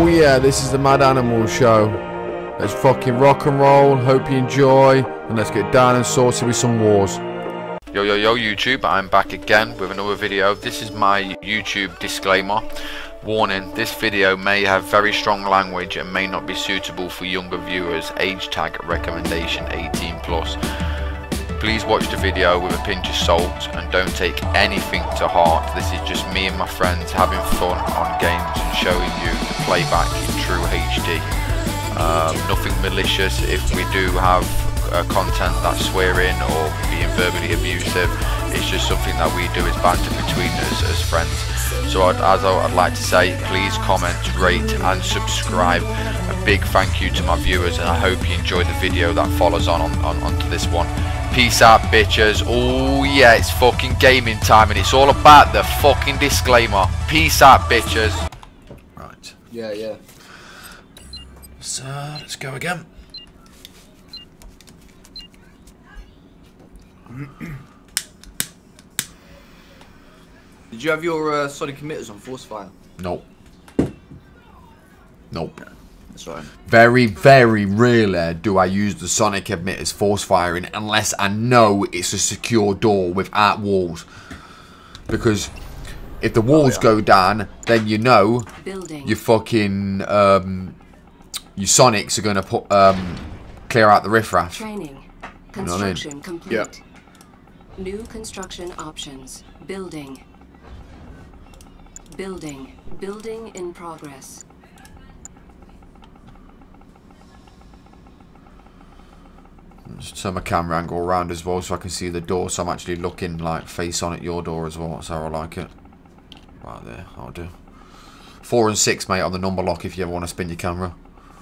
Oh yeah, this is the Mad Animal Show. Let's fucking rock and roll, hope you enjoy, and let's get down and sorted with some wars. Yo YouTube, I'm back again with another video. This is my YouTube disclaimer. Warning, this video may have very strong language and may not be suitable for younger viewers. Age tag recommendation 18+. Please watch the video with a pinch of salt and don't take anything to heart. This is just me and my friends having fun on games and showing you the playback in true HD. Nothing malicious. If we do have content that's swearing or being verbally abusive, it's just something that we do as banter between us as friends. So I'd like to say, please comment, rate and subscribe. A big thank you to my viewers, and I hope you enjoy the video that follows onto this one. Peace out, bitches. Oh yeah, it's fucking gaming time and it's all about the fucking disclaimer. Peace out, bitches. Right. Yeah. So let's go again. Did you have your Sonic emitters on Force Fire? Nope. That's right. Very, very rarely do I use the Sonic emitters force firing unless I know it's a secure door without walls. Because if the walls go down, then you know your fucking your Sonics are gonna put clear out the riffraff. Training. You know what I mean? Construction complete. Yep. New construction options. Building. Building in progress. Just turn my camera angle around as well so I can see the door, so I'm actually looking like face on at your door as well. That's how I like it. Right there, I'll do. 4 and 6, mate, on the number lock if you ever want to spin your camera.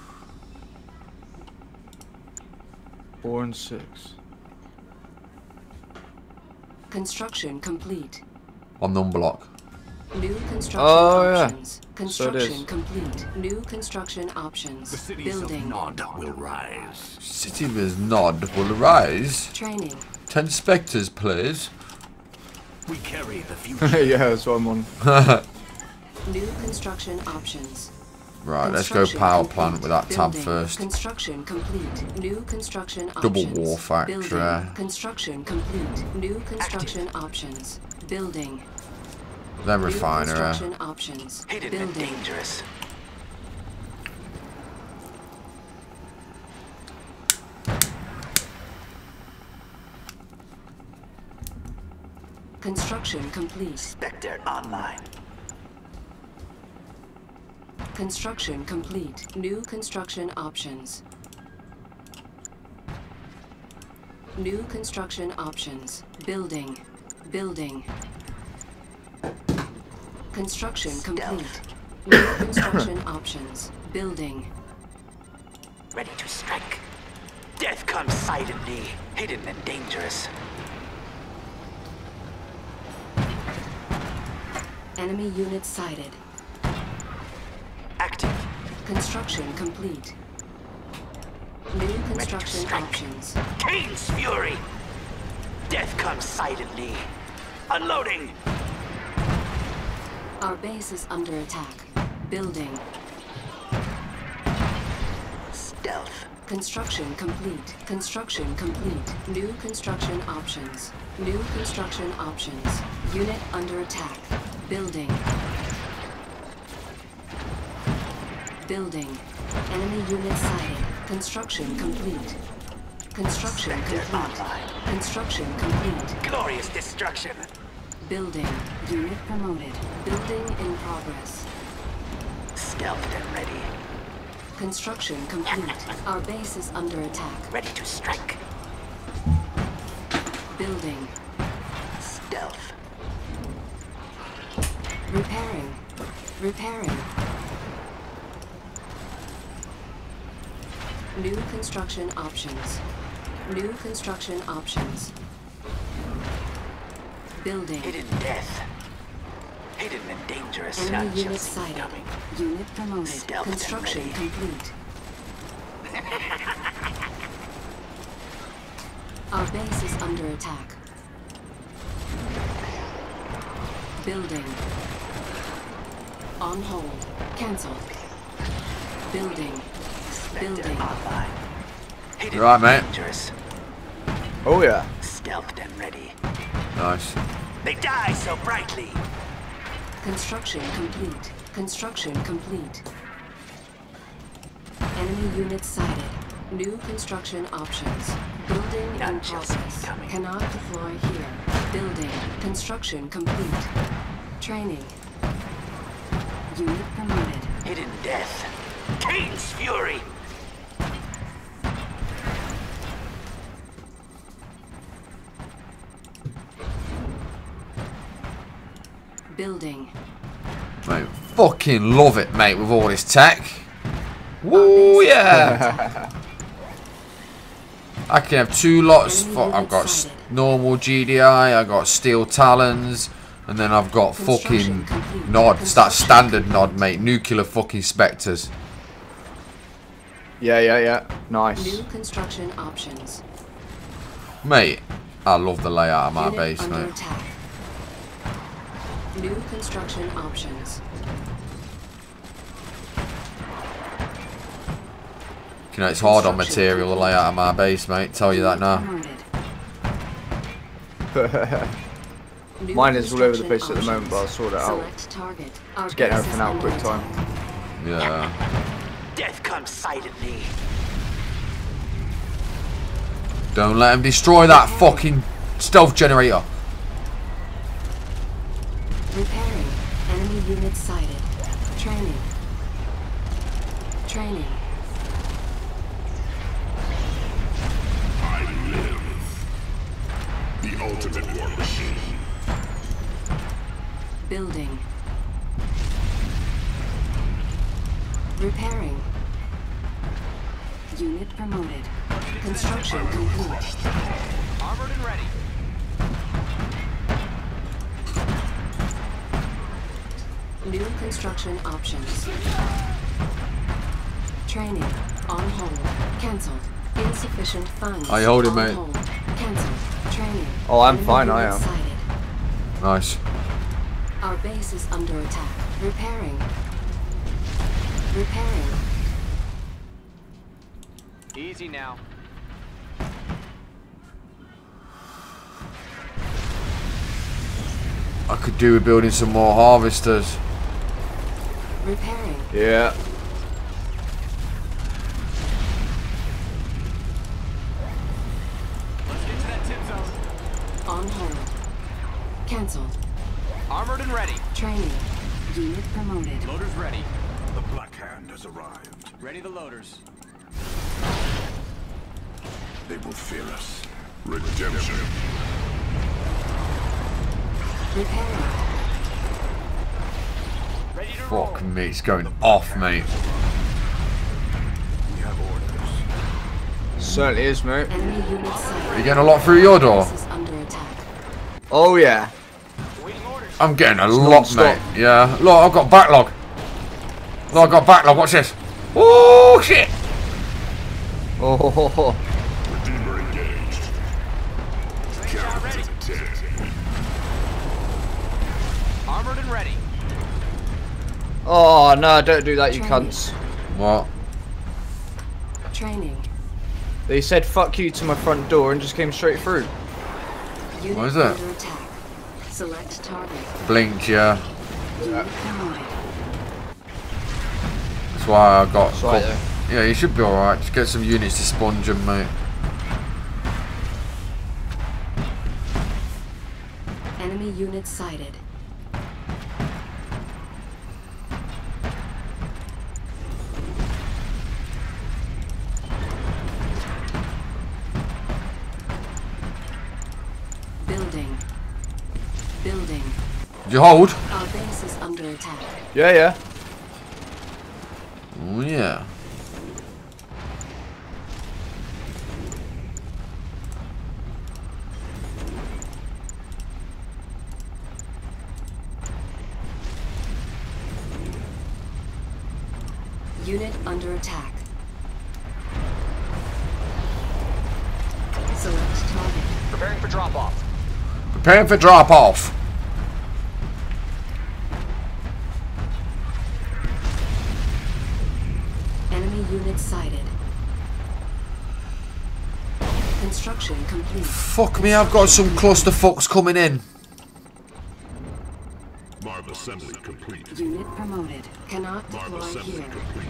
4 and 6. Construction complete. On number lock. New construction options. Construction complete. New construction options. The cities Building. of Nod will rise. City of Nod will rise. Training. 10 spectres, please. We carry the future. Yeah, that's what I'm on. New construction options. Right, let's go Construction power complete. plant with that tab Building. first. Construction complete. New construction Double options. war factory. Building. Construction complete. New construction options. Building. Then New refinery. construction options. Hidden Building. and dangerous. Construction complete. Spectre online. Construction complete. New construction options. New construction options. Building. Construction complete. New construction options. Building. Ready to strike. Death comes silently. Hidden and dangerous. Enemy unit sighted. Active. Construction complete. New construction strike. options. Kane's fury. Death comes silently. Unloading. Our base is under attack. Building. Stealth. Construction complete. Construction complete. New construction options. New construction options. Unit under attack. Building. Enemy unit sighted. Construction complete. Construction complete. Online. Construction complete. Glorious destruction. Building. Unit promoted. Building in progress. Stealthed and ready. Construction complete. Our base is under attack. Ready to strike. Building. Stealth. Repairing. New construction options. Building. Hidden death. Hidden and dangerous. Enemy Not unit just sighted. incoming. Unit promoted. Stealth and Construction ready. complete. Our base is under attack. Building. On hold. Cancelled. Building. Spectre Building. online. Hidden You right, mate? dangerous. Oh yeah. Stealthed and ready. Nice. They die so brightly. Construction complete. Construction complete. Enemy unit sighted. New construction options. Building in Not just progress. incoming. Cannot deploy here. Building. Construction complete. Training. Unit promoted. Hidden death. Kane's fury. Building. Mate, fucking love it, mate, with all this tech. Woo, yeah. I can have 2 lots. I've got normal GDI, I've got steel talons, and then I've got fucking nods. That's standard nod, mate. Nuclear fucking spectres. Yeah. Nice. New construction options. Mate, I love the layout of my Unit base, under mate. attack. New construction options. You know, it's hard on material, the layout of my base, mate. Tell you that now. New Mine is all over the construction place at the moment, but I'll options. sort it out. Select target. Our Just getting base everything is out under quick time. attack. Yeah. Death comes silently. Don't let him destroy that fucking stealth generator. Repairing. Enemy unit sighted. Training. Training. The ultimate war machine. Building. Repairing. Unit promoted. Construction complete. Armored and ready. New construction options. Training. On hold. Cancelled. Insufficient funds. Are you holding, On mate? hold. Cancelled. Training. Oh, I'm Enemy fine, I unit am. sighted. Nice. Our base is under attack. Repairing. Repairing. Easy now. I could do with building some more harvesters. Repairing. Yeah. Let's get to that tip zone. On hold. Cancelled. Armored and ready. Training. Unit promoted. Loaders ready. The Black Hand has arrived. Ready the loaders. They will fear us. Redemption. Repairing. Ready to roll. Fuck me, it's going off, mate. We have orders. Certainly is, mate. Enemy unit sighted. Are you getting a lot through your door? Base is under attack. Oh yeah. Waiting orders. I'm getting a lot, non-stop. mate. Yeah. Look, I've got backlog. Look, I've got backlog. Watch this. Oh, shit. Oh ho, ho, ho. Redeemer engaged. Captain to the tent. Armored and ready. Oh no, don't do that, you cunts. What? Training. They said fuck you to my front door and just came straight through. Unit What is that? under attack. Select target. Blinked, yeah. Unit promoted. That's why I got... right there. Yeah, you should be alright. Just get some units to sponge them, mate. Enemy unit sighted. Building. Building. Did you hold? Our base is under attack. Yeah. Oh, yeah. Unit under attack. Select target. Preparing for drop off. Preparing for drop-off. unit sighted. Construction complete. Fuck me, I've got some clusterfucks coming in. Marv assembly complete. Unit promoted. Cannot Marv deploy assembly here. complete.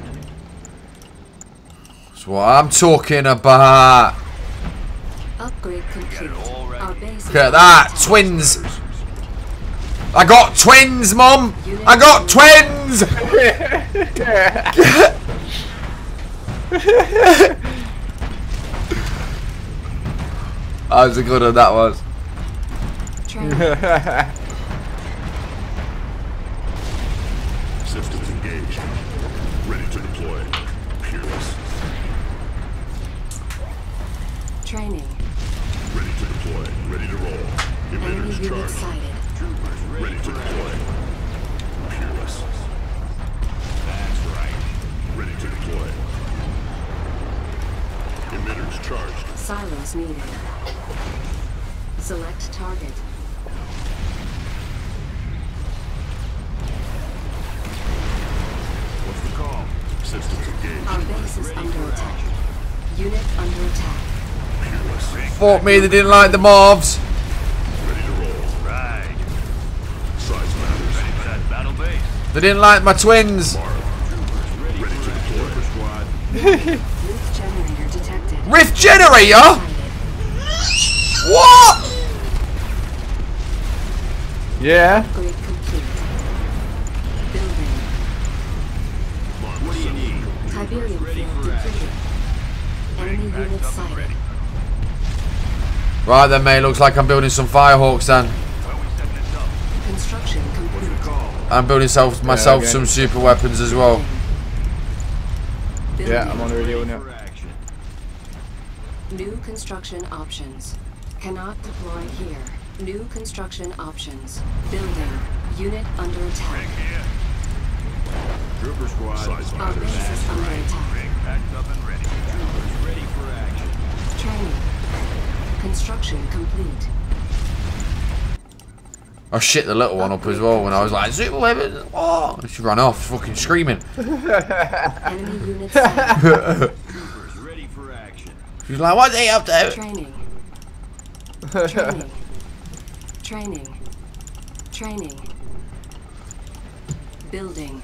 That's what I'm talking about. Upgrade complete. Our base. Look at that, twins. I got twins, Mum. I got twins. That was a good one, that was. Systems engaged. Ready to deploy. Peerless. Training. Ready to deploy. Ready to roll. Enemy Emitters unit charged. sighted. Ready to deploy. Peerless. That's right. Ready to deploy. Emitters charged. Silos needed. Select target. What's the call? Systems engaged. Our base is under attack. Unit under attack. Peerless. Fuck me, they didn't like the mobs. Ready to roll. Right. Size matters. Ready for that battle base. They didn't like my twins. Ready to deploy. Squad. Rift generator detected. Rift generator? Sighted. What? Yeah. Upgrade complete. Building. What do you need? Tiberium field depleted. Enemy unit sighted. Right then, mate. Looks like I'm building some Firehawks then. Construction complete. I'm building myself okay. some super weapons as well. Building. Yeah, I'm on the radio now. New construction options. Cannot deploy here. New construction options. Building. Unit under attack. Trooper squad. Size Our matters. base is under attack. Packed up and ready. Troopers ready for action. Training. Construction complete. I shit the little one up as well when I was like, super weapons. Oh, she ran off, fucking screaming. Enemy unit sighted. Troopers ready for action. She's like, what's he up to? Training. Training. Training. Training. Building.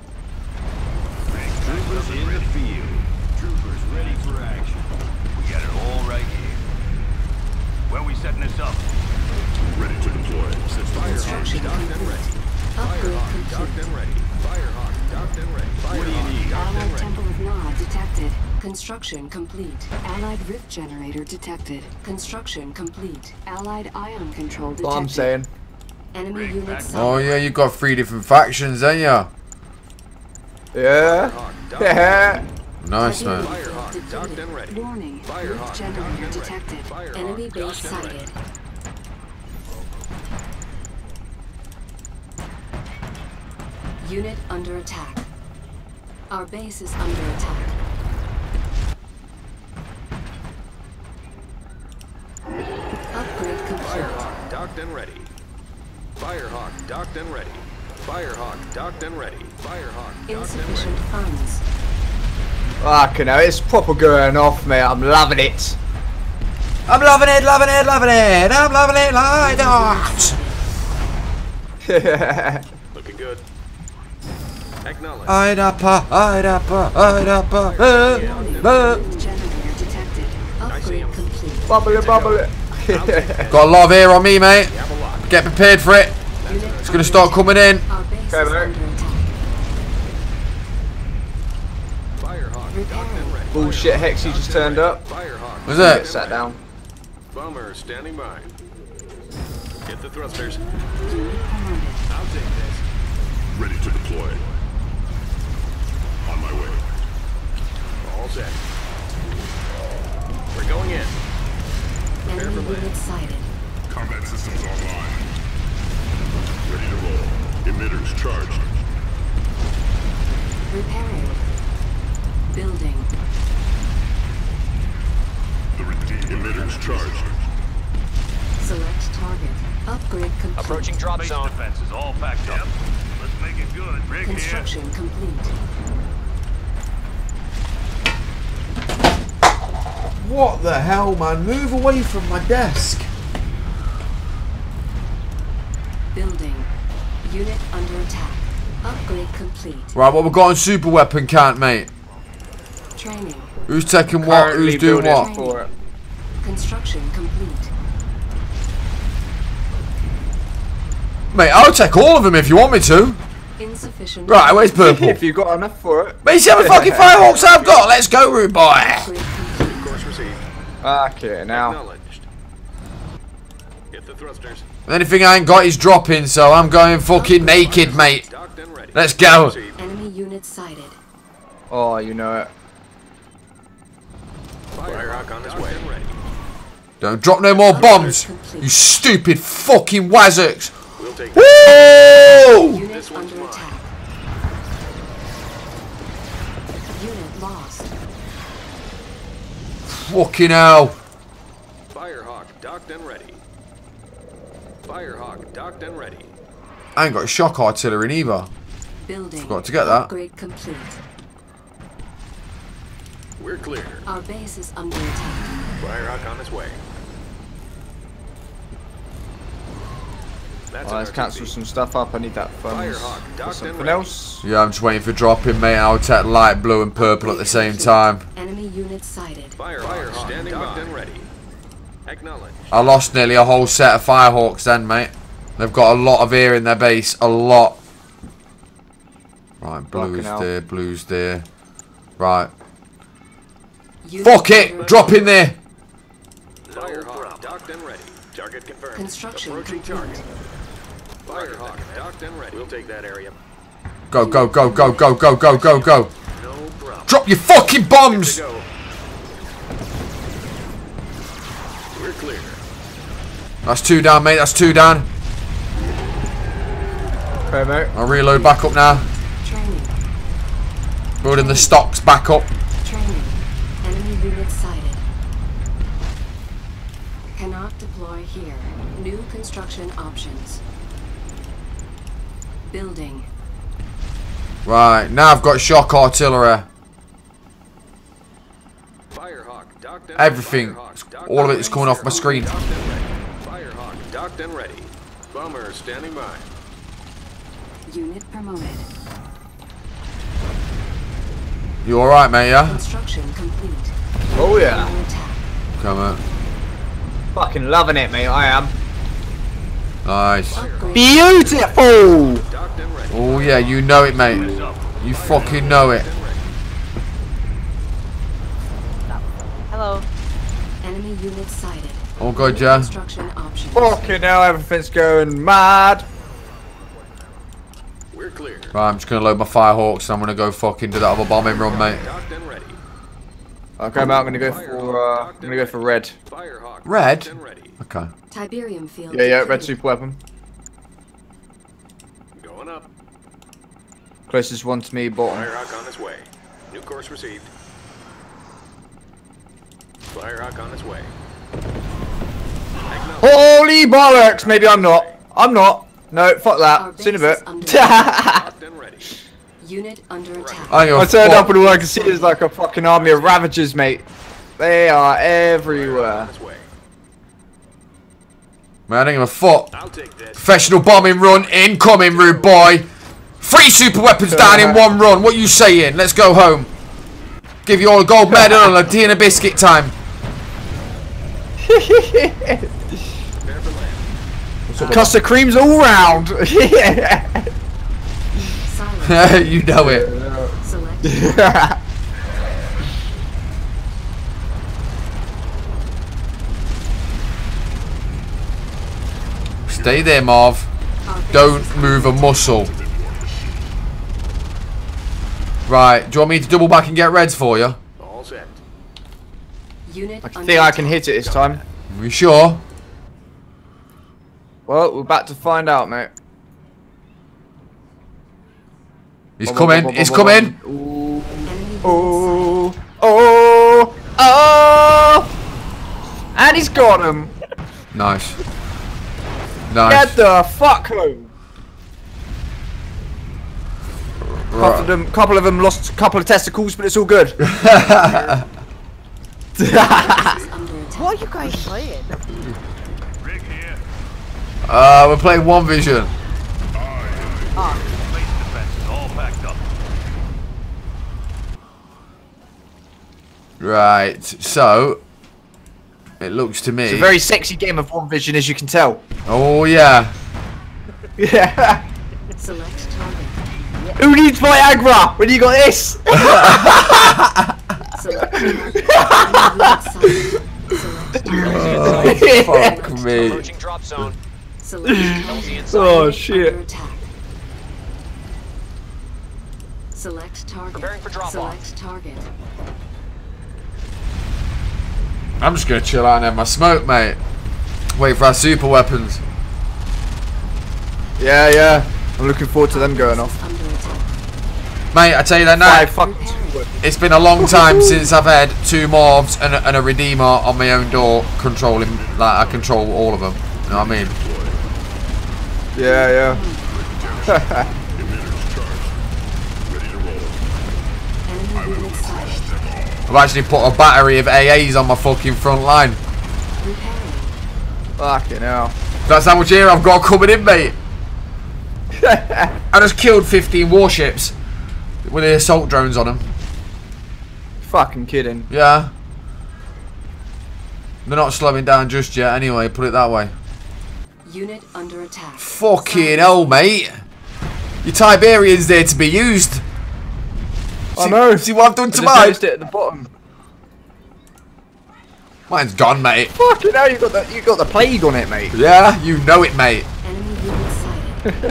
Troopers in the field. Troopers ready for action. We got it all right here. Where we setting this up? Ready to deploy. Construction complete. Upgrade complete. ready. Firehawk, docked and ready. What do you need? Allied Temple of Nod detected. Construction complete. Allied Rift Generator detected. Construction complete. Allied Ion Control detected. What I'm saying. Enemy unit sighted. Oh yeah, you've got 3 different factions, ain't ya? Yeah. Yeah. Nice, Tiberium man. field depleted. Warning. Rift Generator detected. Enemy base sighted. Unit under attack. Our base is under attack. Upgrade complete. Docked and ready. Firehawk, docked and ready. Firehawk, docked and ready. Firehawk, Insufficient funds. Fucking hell, it's proper going off, mate. I'm loving it. I'm loving it, loving it, loving it. I'm loving it like that. Looking good. Acknowledge. Rift Generator detected. Upgrade complete. Bubble it, bubble it. Got a lot of air on me, mate. Get prepared for it. Unit It's gonna start coming in. Our base Okay, is mate. under attack. Firehawk, docked and ready. Bullshit Hexy just turned up. Firehawk. Was Get it? sat down. Bomber standing by. Get the thrusters. Unit promoted. I'll take this. Ready to deploy. On my way. All set. We're going in. Enemy unit sighted. Combat systems online. Ready to roll. Emitters charged. Repairing. Building. Emitters charged. Select target. Upgrade complete. Approaching drop zone. Defense is all packed up. Let's make it good. Rig Construction complete. What the hell, man? Move away from my desk. Building. Unit under attack. Upgrade complete. Right, what we got on super weapon count, mate? Training. Who's taking what? Currently Who's doing building what? for it. Construction complete. Mate, I'll take all of them if you want me to. Insufficient. Right, where's purple? If you got enough for it. Mate, see how many fucking firehawks I've got? Let's go, rude boy. Upgrade complete. Course received. Okay, now. Acknowledged. Get the thrusters. Anything I ain't got is dropping, so I'm going fucking naked, mate. Docked and ready. Let's go. Received. Enemy unit sighted. Oh, you know it. Firehawk on his way. Ready. Don't drop no more bombs, you stupid fucking wazzocks. We'll take Woo! Unit This one's under mine. attack. Unit lost. Fucking hell. Firehawk docked and ready. Firehawk docked and ready. I ain't got shock artillery either. Building. Forgot to get that. Upgrade complete. We're clear. Our base is under attack. Firehawk on his way. That's Let's cancel some stuff up. I need that funds Firehawk, for docked and something ready. else. Yeah, I'm just waiting for dropping, mate. I'll take light blue and purple at the same time. Enemy unit sighted. Firehawk standing docked and ready. Acknowledge. I lost nearly a whole set of firehawks then, mate. They've got a lot of air in their base. A lot. Right, blue's Fucking hell. there, blue's there. Right. Unit Fuck under it! Drop attack. in there! Firehawk docked and ready. Target confirmed. Construction Approaching complete. target. Firehawk docked and ready. We'll take that area. Go, go, go, go, go, go, go, go, go. No problem. Drop your fucking bombs! Go. We're clear. That's two down, mate. That's two down. Okay, mate. I'll reload back up now. Training. Building the stocks back up. Training. Enemy unit sighted. Cannot deploy here. New construction options. Building. Right, now I've got shock artillery. Firehawk docked and Everything. Firehawk docked All of and it is coming off my ready. screen. Docked and ready. Firehawk docked and ready. Bomber standing by. Unit promoted. You alright, mate, yeah? Construction complete. Oh, yeah. Under attack. Come on. Fucking loving it, mate. I am. Nice. Upgrade. Beautiful! Docked and ready. Oh, yeah, you know it, mate. You fucking know it. Hello. Enemy unit sighted. Oh, God, New yeah. Construction options. Fucking hell, everything's going mad. We're clear. Right, I'm just going to load my firehawks and I'm going to go fucking do that other bombing run, mate. Docked and ready. Okay, mate, I'm gonna go for red. Firehawk Red? docked and ready. Okay. Tiberium field. Yeah, red depleted. super weapon. Going up. Closest one to me, bottom. Firehawk on his way. New course received. Firehawk on his way. Acknowledge. Holy bollocks! Maybe I'm not. I'm not. No, fuck Our that. See in a base bit. is under Docked and ready. Unit under attack. I don't I give a turned fuck. up and all I can see is like a fucking army of Ravagers, mate. They are everywhere. On his way. Man, I don't give a fuck. I'll take this. Professional bombing run incoming, rude boy. 3 super weapons down in 1 run. What you saying? Let's go home. Give you all a gold medal and a tea and a biscuit time. Prepare for land. Custard creams all round. Yeah. Silence. You know it. Select. Stay there, Marv. Our base is Don't move a muscle. Right, do you want me to double back and get reds for you? All set. Unit I under think I can attack. hit it this time. You sure? Well, we're about to find out, mate. He's coming. He's coming. Ooh. Enemy unit Oh, oh, oh! And he's got him. Nice. Get Nice. the fuck home. Right. Couple of them lost a couple of testicles, but it's all good. Is under attack. What are you guys playing? Rig here. We're playing One Vision. Base defenses all packed up. Right, so it looks to me. It's a very sexy game of One Vision, as you can tell. Oh yeah. Yeah. Select target. Who needs Viagra when you got this? Select target. Select target. Fuck me. Approaching drop zone. Select target. Oh shit. Under attack. Select target. Preparing for drop-off. Select target. I'm just gonna chill out and have my smoke, mate. Wait for our super weapons. Yeah, yeah. I'm looking forward to them going off. Under attack. Mate, I tell you that now, 5 fucking super weapons. it's been a long time since I've had 2 mobs and a redeemer on my own door controlling, like I control all of them. You know what I mean? Yeah, yeah. Enemy unit sighted. I've actually put a battery of AAs on my fucking front line. Repairing. Fucking hell. That's how much air I've got coming in, mate. I just killed 15 warships with the assault drones on them. Fucking kidding. Yeah. They're not slowing down just yet anyway, put it that way. Unit under attack. Fucking hell, mate. Your Tiberian's there to be used. I know. See what I've done to I just mine? noticed it at the bottom. Mine's gone, mate. Fucking hell, you got the plague on it, mate. Yeah, you know it, mate. Enemy unit sighted.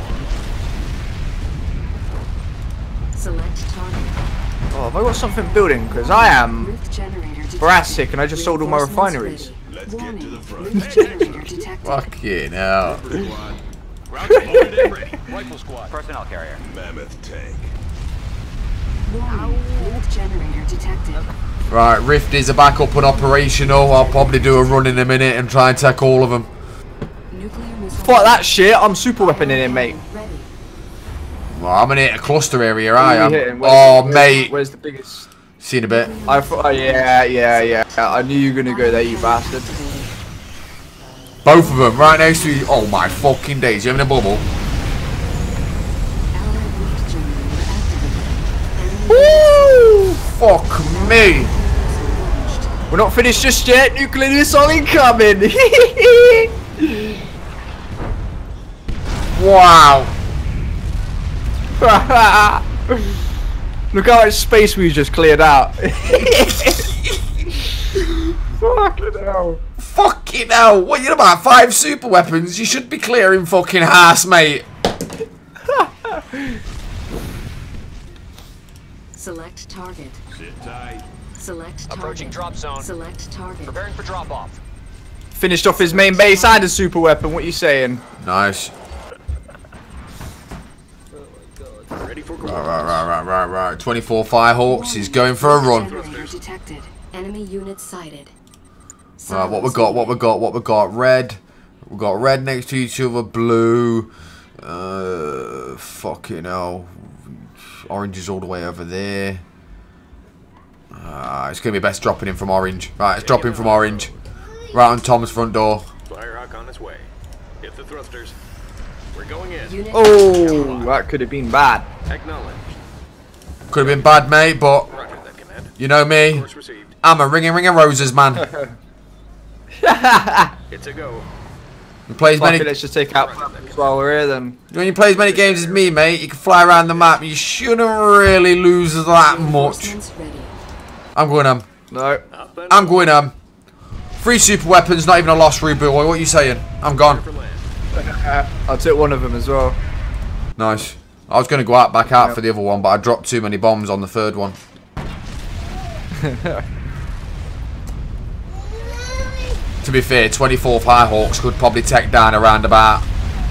Select target. Oh, have I got something building? Because I am Rift generator detected. brassic and I just sold all my Reinforcements refineries. ready. Warning. Rift generator detected. Fucking hell. Routes loaded and ready. Rifle squad. Personnel carrier. Mammoth tank. Warning. Rift generator detected. Right, Rift is back up and operational. I'll probably do a run in a minute and try and take all of them. Nuclear missile. Fuck that shit, I'm super weaponing him, mate. Ready. Well, I'm gonna hit a cluster area, I Where am. you hitting? Oh, mate. Where's the biggest? See you in a bit. I thought, oh, yeah. I knew you were gonna go there, you bastard. Both of them right next to you. Oh my fucking days. You having a bubble? Allied rift generator activated. Enemy Woo! Fuck me. missile launched. We're not finished just yet, nuclear missile incoming! Wow. Look how much space we just cleared out. Fucking hell. Fucking hell. What, you're about 5 super weapons? You should be clearing fucking ass, mate. Select target. Sit tight. Select target. Approaching drop zone. Select target. Preparing for drop off. Finished off his main base and a super weapon, what you saying? Nice. Ready for Right. 24 Firehawks is going for a run. Generator detected. Enemy unit sighted. Right, what we got? Red. We got red next to each other. Blue. Fucking hell. Orange is all the way over there. It's gonna be best dropping in from orange. Right, it's dropping from orange. Right on Tom's front door. Firehawk on its way. Hit the thrusters. We're going in. Unit Oh, that could have been bad. Acknowledge. Could have been bad, mate, but Roger that command. you know me. Course received. I'm a ring of roses, man. It's a go. You play as Fuck it, many. let's just take out weapons while we're here then. When you play as many games as me, mate, you can fly around the map. You shouldn't really lose that much. reinforcements ready. I'm going No. Up and I'm going 3 super weapons, not even a lost reboot. What are you saying? I'm gone. for land. I took one of them as well. Nice. I was going to go back out for the other one, but I dropped too many bombs on the third one. To be fair, 24 Firehawks could probably take down around about.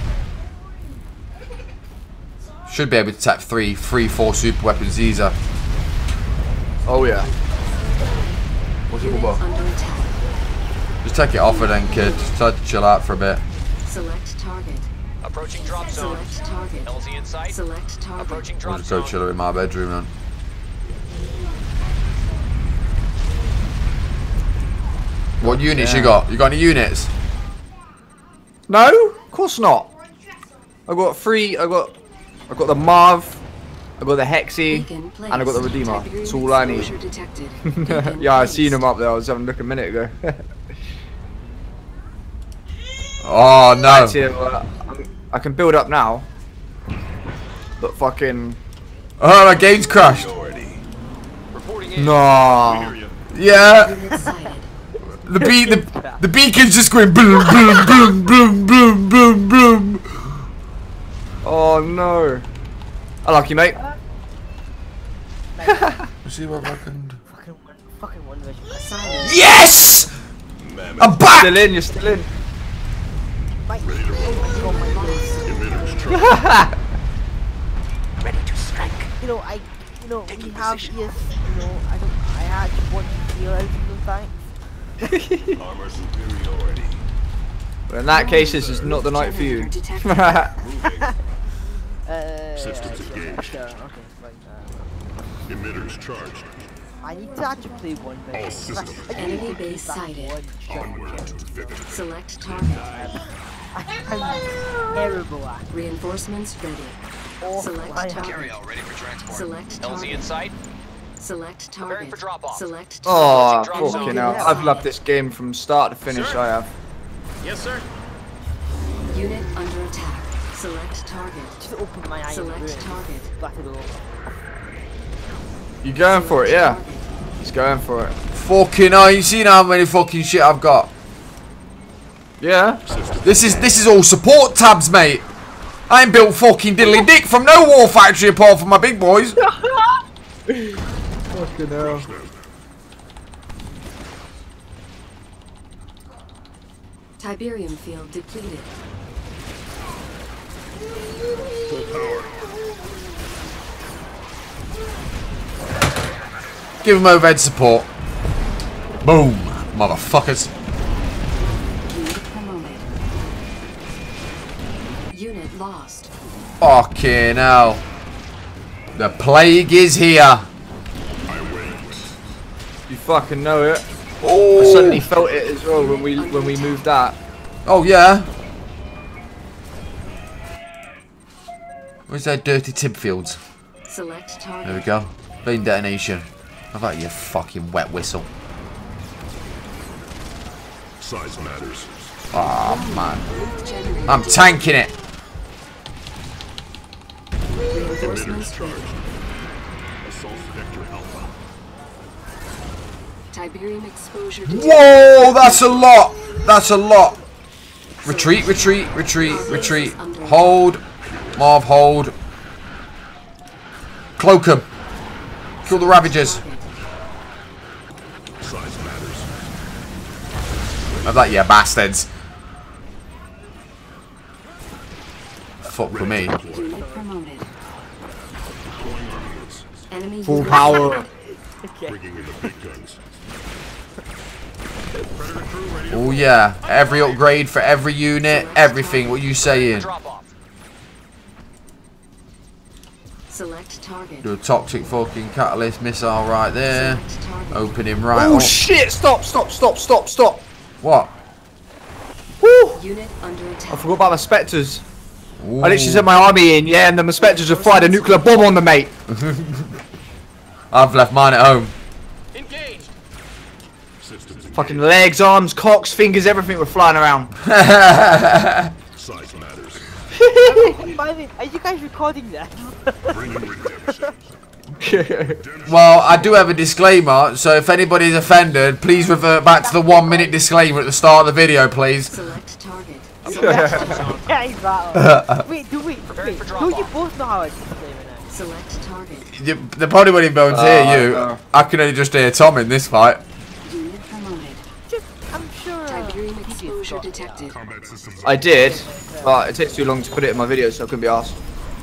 Should be able to tap 3, 4 super weapons easier. Oh yeah. What's it Unit called? under attack. Just take it off her then, kid. Just try to chill out for a bit. Select target. Approaching drop zone. Select target. LZ in sight. Select target. Approaching I'll drop just go zone. chill her in my bedroom then. What units you got? You got any units? No, of course not. I got 3. I got the Marv. I got the Hexy, and I got the Redeemer. That's all I need. Yeah, I seen him up there. I was having a look a minute ago. Oh no! I can build up now. But fucking. Oh, my game's crashed. No. Yeah. The beacon's just going boom, boom, boom, boom, boom, boom, boom. Oh no. Unlucky, mate. Let's see what happened. Fucking one version. Yes! I'm back! Still in, you're still in. Ready to strike. We have yes, I actually want to feel everything sometimes. Armor superiority. Well, in that case, this is not the night for you. Systems engaged. Sure, okay, right. Emitters charged. I need to actually play one version. All systems. Enemy base sighted. Onward to victory. Select target. I'm terrible at Reinforcements ready. Select target. Carry-out ready for transport. Select LZ target. in sight. Select Preparing target. for drop-off. Select Oh, Drop fucking zone. hell. I've loved this game from start to finish, Sir? I have. Yes, sir. unit under attack. Select target. just open my eyes. Select target. Back it all. You going for it, yeah? Target. He's going for it. Fucking hell, you seen how many fucking shit I've got? Yeah? This is all support tabs, mate. I ain't built fucking diddly dick from no war factory apart from my big boys. Fucking hell. Tiberium field depleted. Full power. Give him overhead support. Boom, motherfuckers. Unit promoted. Unit lost. Fucking hell. The plague is here. I wait. You fucking know it. Oh, I suddenly felt it as well when we moved that. oh yeah. Where's that dirty tib fields? Select There we target. go. Vein detonation. How about you fucking wet whistle? Size matters. Oh man. Generator. I'm tanking it. Emitters Reinforcements charged. ready. Assault vector alpha. Tiberium exposure detected. Whoa, that's a lot. That's a lot. Retreat, retreat, retreat, retreat. Hold. Marv, hold. Cloak 'em. Kill the Ravagers. Size matters. Have that, yeah, bastards. Fuck for me. Unit promoted. Deploying armaments. Enemy Full unit power. Bringing in the big guns. Predator crew ready. Oh yeah. Every upgrade for every unit. Everything. What you saying? Drop-off. Select target. Do a toxic fucking catalyst missile right there. Select target. Open him right Oh up. shit! Stop! Stop! Stop! Stop! Stop! What? Woo! Unit under attack. I forgot about my spectres. Ooh. I literally sent my army in, yeah, and then my spectres have fired a nuclear bomb on them, mate. I've left mine at home. Engaged. Systems Fucking legs, arms, cocks, fingers, everything were flying around. size matters. By the way, are you guys recording that? Bringing redemption. Well, I do have a disclaimer, so if anybody's offended, please revert back to the 1 minute disclaimer at the start of the video, please. Select target. Yeah, exactly. Wait, Preparing for don't you drop-off. both know how I disclaimer now? Select target. They probably won't even be able to hear you. no. I can only just hear Tom in this fight. Unit promoted. Just, I'm sure. Tiberium PB's exposure got detected. Combat systems. I did, but it takes too long to put it in my video, so I couldn't be asked.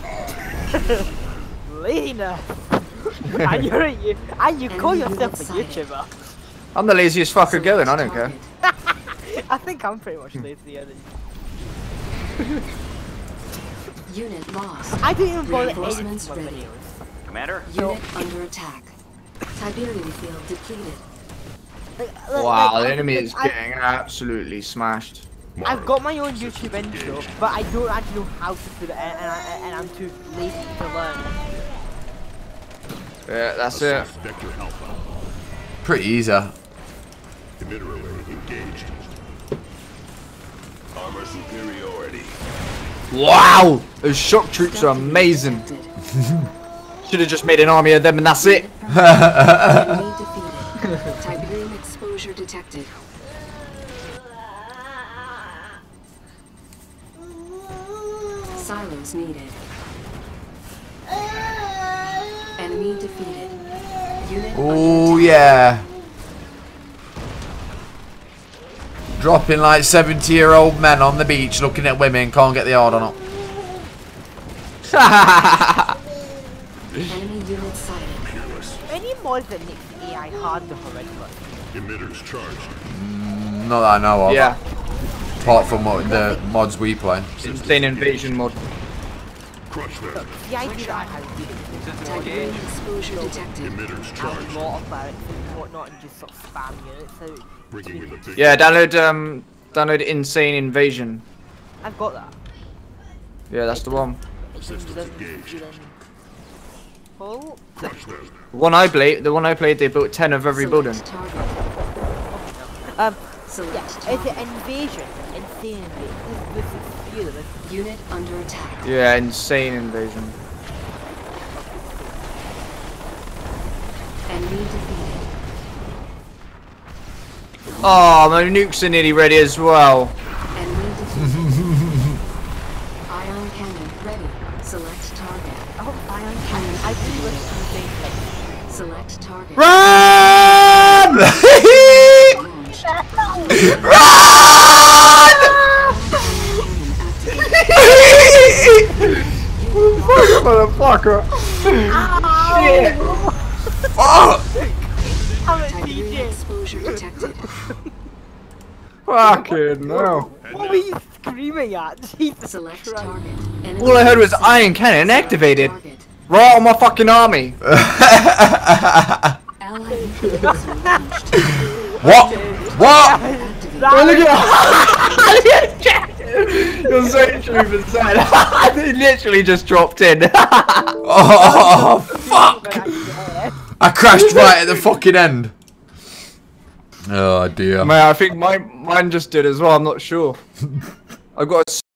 Lena. And you call yourself a YouTuber. I'm the laziest fucker going, I don't care. I think I'm pretty much lazier than you. Unit lost. I didn't even bother editing Reinforcements my ready. videos. Commander. Unit under attack. Tiberium field depleted. Wow, the enemy is getting absolutely smashed. I've got my own YouTube intro, but I don't actually know how to put it, and I'm too lazy to learn. Yeah, that's it. Vector Alpha. Pretty easy. Emitter array engaged. Armor superiority. Wow! Those shock troops are amazing. Should have just made an army of them and that's it. Enemy defeated. Tiberium exposure detected. Silos needed. Enemy defeated. Unit Oh under yeah. Dropping like 70-year-old men on the beach looking at women, can't get the yard on them. enemy unit sighted. Any mod that makes the AI harder already. Emitters charged. Not that I know of. Yeah, Apart from what the mods we play. insane invasion mod. Crush them. The idea that I had Tiberium exposure detected. Emitters a charged. lot of barracks and whatnot and just sort of spam units out. Bringing in the big. Yeah, download insane invasion. I've got that. Yeah, that's the one. Systems engaged. Oh, Crush them. The one I played, they built 10 of every building. Select target. Select yeah. Is target. it invasion? Insane invasion. This is fear. Unit under attack. Yeah, insane invasion. Enemy defeated. Oh, my nukes are nearly ready as well. Enemy defeated. Ion cannon ready. Select target. Oh, ion cannon. I do wish to think Select target. Run! Launched. Motherfucker! Shit! Fuck! I'm a Tiberium DJ. exposure detected. Fucking no. What were you screaming at? Jesus Select Christ. target. Enemy All I heard was unit iron cannon Select activated. target. Right on my fucking army. Allied units launched. What? What? Activate. Oh, look at You're so true for saying. They literally just dropped in. Oh, fuck! I crashed right at the fucking end. Oh dear. Man, I think mine just did as well. I'm not sure. I got a